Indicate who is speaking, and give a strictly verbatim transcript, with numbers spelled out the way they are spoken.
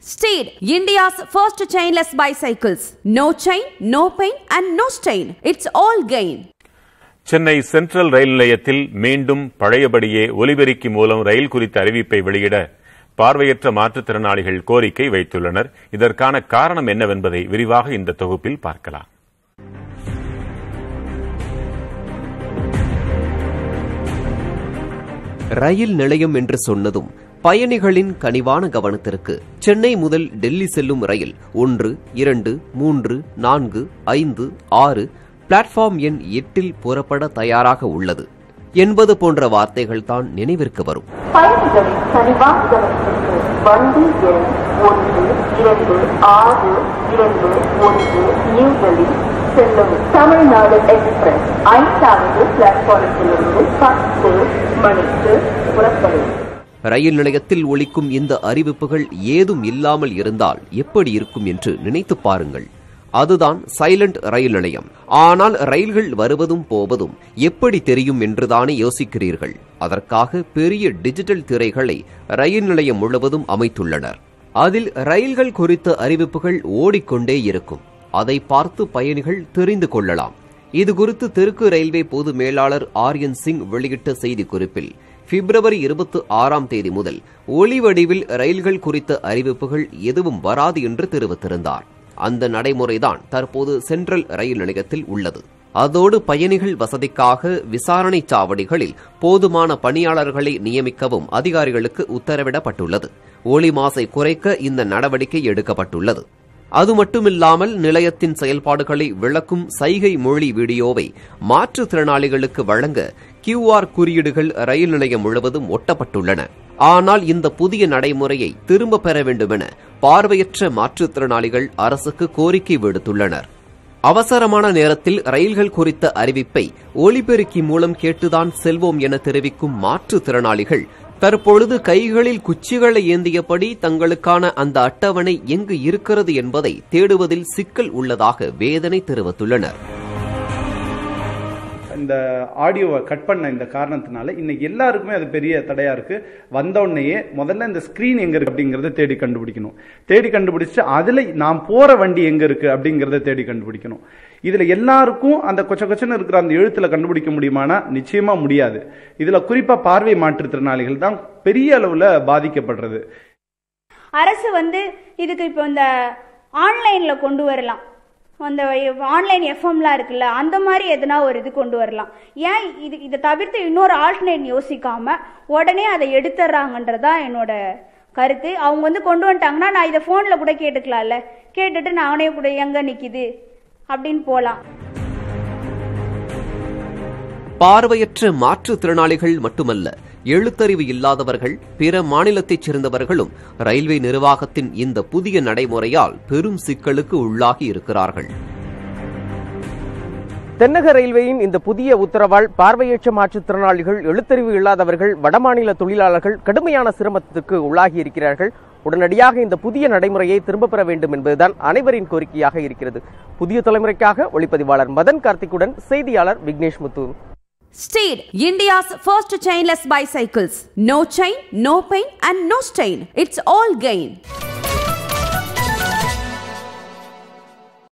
Speaker 1: Steed, India's first chainless bicycles. No chain, no pain and no stain. It's all gain.
Speaker 2: Chennai Central ரயில் நிலையத்தில் மீண்டும் பழையபடியே ஒலிபெருக்கி மூலம் ரயில் குறித்த அறிவிப்பை வெளியிட பார்வையற்ற மாற்றுத்திறனாளிகள் கோரிக்கை வைத்துள்ளனர். இதற்கான காரணம் என்னவென்பதை விரிவாக இந்த தொகுப்பில் பார்க்கலாம்.
Speaker 3: ரயில் நிலையம் என்று சொன்னதும் பயணிகளின் கனிவான கவனத்திற்கு சென்னை முதல் டெல்லி செல்லும் ரயில் ஒன்று இரண்டு மூன்று நான்கு ஐந்து ஆறு பிளாட்ஃபார்ம் எண் எட்டில் புறப்பட தயாராக உள்ளது என்பது போன்ற வார்த்தைகள் தான் நினைவிற்கு வரும்.
Speaker 4: பயணிகளின் கனிவான கவனத்திற்கு வண்டி எண் ஒன்று இரண்டு ஆறு இரண்டு ஒன்று நியூ டெல்லி செல்லும் தமிழ்நாடு எக்ஸ்பிரஸ் ஐந்தாவது பிளாட்ஃபார்மிலிருந்து பத்து மணிக்கு புறப்படும்.
Speaker 3: ரயில் நிலையத்தில் ஒலிக்கும் இந்த அறிவிப்புகள் ஏதும் இல்லாமல் இருந்தால் எப்படி இருக்கும் என்று நினைத்து பாருங்கள். அதுதான் சைலண்ட் ரயில் நிலையம். ஆனால் ரயில்கள் வருவதும் போவதும் எப்படி தெரியும் என்றுதானே யோசிக்கிறீர்கள். அதற்காக பெரிய டிஜிட்டல் திரைகளை ரயில் நிலையம் முழுவதும் அமைத்துள்ளனர். அதில் ரயில்கள் குறித்த அறிவிப்புகள் ஓடிக்கொண்டே இருக்கும். அதை பார்த்து பயணிகள் தெரிந்து கொள்ளலாம். இதுகுறித்து தெற்கு ரயில்வே பொது மேலாளர் ஆர்யன் சிங் வெளியிட்ட செய்திக்குறிப்பில் பிப்ரவரி இருபத்தி ஆறாம் தேதி முதல் ஒலி வடிவில் ரயில்கள் குறித்த அறிவிப்புகள் எதுவும் வராது என்று தெரிவித்திருந்தார். அந்த நடைமுறைதான் தற்போது சென்ட்ரல் ரயில் நிலையத்தில் உள்ளது. அதோடு பயணிகள் வசதிக்காக விசாரணை சாவடிகளில் போதுமான பணியாளர்களை நியமிக்கவும் அதிகாரிகளுக்கு உத்தரவிடப்பட்டுள்ளது. ஒலி மாசை குறைக்க இந்த நடவடிக்கை எடுக்கப்பட்டுள்ளது. அது மட்டுமில்லாமல் நிலையத்தின் செயல்பாடுகளை விளக்கும் சைகை மொழி வீடியோவை மாற்றுத்திறனாளிகளுக்கு வழங்க கியூ ஆர் குறியீடுகள் ரயில் நிலையம் முழுவதும் ஒட்டப்பட்டுள்ளன. ஆனால் இந்த புதிய நடைமுறையை திரும்ப பெற வேண்டுமென பார்வையற்ற மாற்றுத்திறனாளிகள் அரசுக்கு கோரிக்கை விடுத்துள்ளனர். அவசரமான நேரத்தில் ரயில்கள் குறித்த அறிவிப்பை ஒலிபெருக்கி மூலம் கேட்டுதான் செல்வோம் என தெரிவிக்கும் மாற்றுத்திறனாளிகள் தற்பொழுது கைகளில் குச்சிகளை ஏந்தியபடி தங்களுக்கான அந்த அட்டவணை எங்கு இருக்கிறது என்பதை தேடுவதில் சிக்கல் உள்ளதாக வேதனை தெரிவித்துள்ளனர்.
Speaker 5: இந்த ஆடியோவை கட் பண்ண இந்த காரணத்தினால இன்னைக்கு எல்லாருக்குமே அது பெரிய தடையா இருக்கு. வந்தோடனேயே முதல்ல இந்த ஸ்கிரீன் எங்க இருக்கு அப்படிங்கறத தேடி கண்டுபிடிக்கணும். தேடி கண்டுபிடிச்சு அதுல நாம் போற வண்டி எங்க இருக்கு அப்படிங்கறத தேடி கண்டுபிடிக்கணும். இதுல எல்லாருக்கும் அந்த கொச்ச கொச்சன்னு இருக்கிற அந்த எழுத்துல கண்டுபிடிக்க முடியுமானா நிச்சயமா முடியாது. இதுல குறிப்பா பார்வை மாற்றுத்திறனாளிகள் தான் பெரிய அளவுல பாதிக்கப்படுறது.
Speaker 6: அரசு வந்து இதுக்கு இப்போ இந்த ஆன்லைன்ல கொண்டு வரலாம். அந்த ஆன்லைன் எஃப்எம்லாம் இருக்குல்ல, அந்த மாதிரி எதனா ஒரு இது கொண்டு வரலாம். ஏன் இது இதை தவிர்த்து இன்னொரு ஆல்டர்னேட் யோசிக்காம உடனே அதை எடுத்துறாங்கன்றதா என்னோட கருத்து. அவங்க வந்து கொண்டு வந்துட்டாங்கன்னா நான் இதை போன்ல கூட கேட்டுக்கலாம்ல, கேட்டுட்டு நானே கூட எங்க நிக்குது அப்படின்னு போலாம்.
Speaker 3: பார்வையற்ற மாற்றுத்திறனாளிகள் மட்டுமல்ல, எழுத்தறிவு இல்லாதவர்கள், பிற மாநிலத்தைச் சேர்ந்தவர்களும் ரயில்வே நிர்வாகத்தின் இந்த புதிய நடைமுறையால் பெரும் சிக்கலுக்கு உள்ளாகி இருக்கிறார்கள்.
Speaker 7: தென்னக ரயில்வேயின் இந்த புதிய உத்தரவால் பார்வையற்ற மாற்றுத்திறனாளிகள், எழுத்தறிவு இல்லாதவர்கள், வடமாநில தொழிலாளர்கள் கடுமையான சிரமத்துக்கு உள்ளாகி இருக்கிறார்கள். உடனடியாக இந்த புதிய நடைமுறையை திரும்ப பெற வேண்டும் என்பதுதான் அனைவரின் கோரிக்கையாக இருக்கிறது. புதிய தலைமுறைக்காக ஒளிப்பதிவாளர் மதன் கார்த்திக்குடன் செய்தியாளர் விக்னேஷ் முத்து.
Speaker 1: Steed, India's first chainless bicycles. No chain, no pain and no stain. It's all gain.